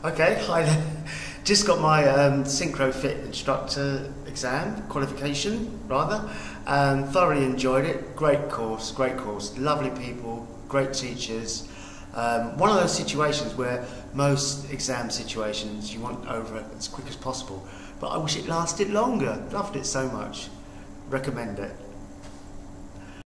Okay, hi there. Just got my SynchroFit Instructor exam, qualification rather, and thoroughly enjoyed it. Great course, lovely people, great teachers. One of those situations where most exam situations you want over as quick as possible, but I wish it lasted longer. Loved it so much. Recommend it.